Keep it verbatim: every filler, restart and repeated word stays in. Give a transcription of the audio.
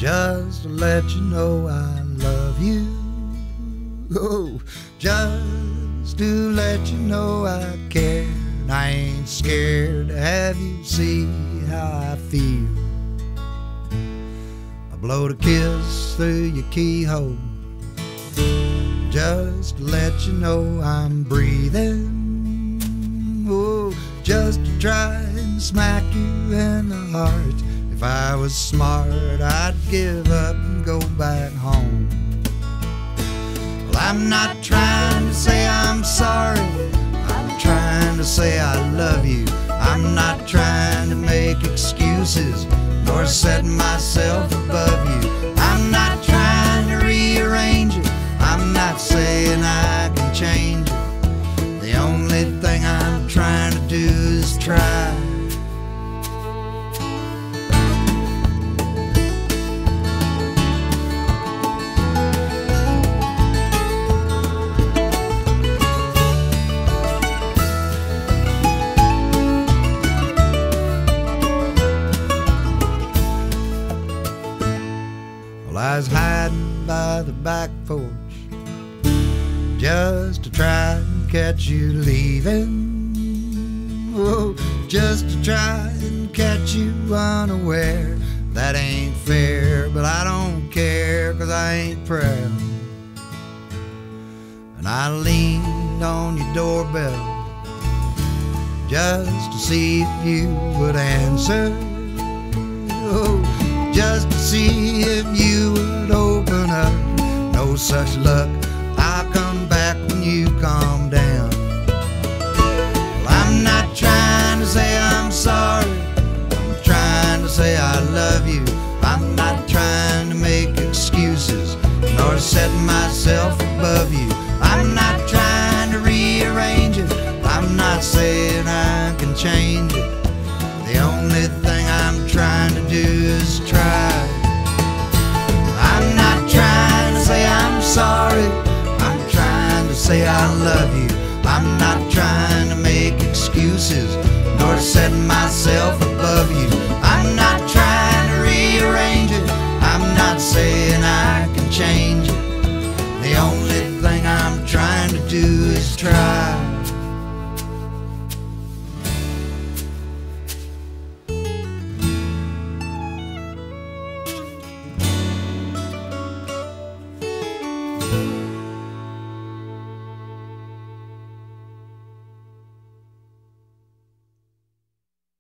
just to let you know I love you. Oh, just to let you know I care. And I ain't scared to have you see how I feel. I blow a kiss through your keyhole just to let you know I'm breathing. Oh, just to try and smack you in the heart. If I was smart, I'd give up and go back home. Well, I'm not trying to say I'm sorry, I'm trying to say I love you. I'm not trying to make excuses nor set myself above you. I'm not trying to rearrange it, I'm not saying I can change it. The only thing I'm trying to do is try. I was hiding by the back porch just to try and catch you leaving. Oh, just to try and catch you unaware. That ain't fair, but I don't care, 'cause I ain't proud. And I leaned on your doorbell just to see if you would answer. Oh, just to see if you would open up. No such luck, I'll come back when you calm down. Well, I'm not trying to say I'm sorry, I'm trying to say I love you. I'm not trying to make excuses nor set myself above you. I'm not trying to rearrange it, I'm not saying I can change it. The only thing I'm trying to do is try. I'm not trying to say I'm sorry, I'm trying to say I love you. I'm not trying to make excuses nor set myself above you. I'm not trying to rearrange it, I'm not saying I can change it. The only thing I'm trying to do is try.